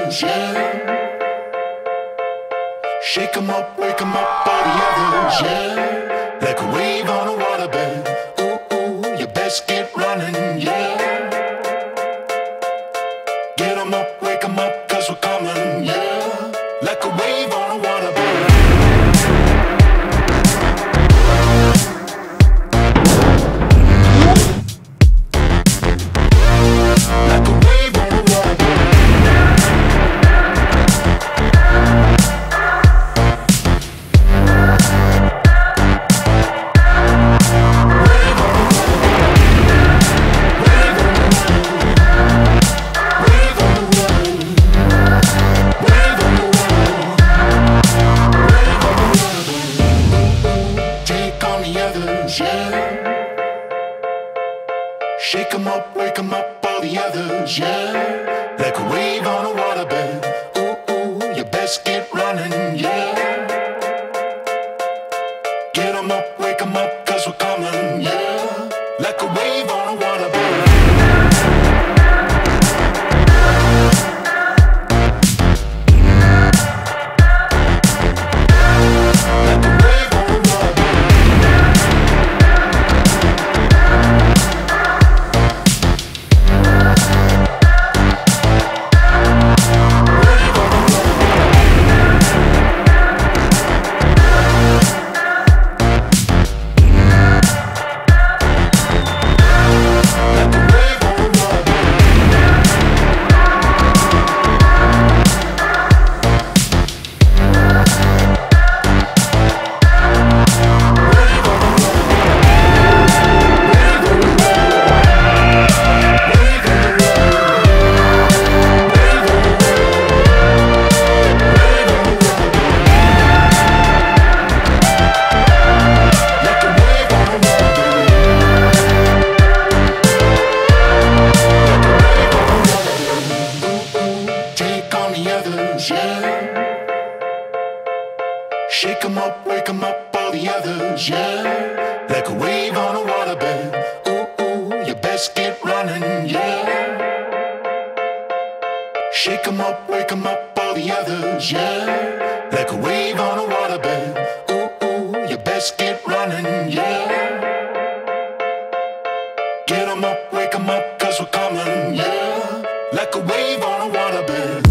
others, yeah. Shake 'em up, wake 'em up, all the others, yeah. Like a wave on a waterbed. Ooh, ooh, you best get running, yeah. Get 'em up, wake 'em up, 'cause we're coming, yeah. Like a wave on a waterbed. Shake 'em up, wake 'em up, all the others, yeah. Like a wave on a waterbed. Ooh, ooh, you best get running, yeah. Get 'em up, wake 'em up, 'cause we're coming, yeah. Like a wave on a waterbed. Shake 'em up, wake 'em up, all the others, yeah. Like a wave on a waterbed. Ooh, ooh, you best get running, yeah. Shake 'em up, wake 'em up, all the others, yeah. Like a wave on a waterbed. Ooh, ooh, you best get running, yeah. Get 'em up, wake 'em up, 'cause we're coming, yeah. Like a wave on a waterbed.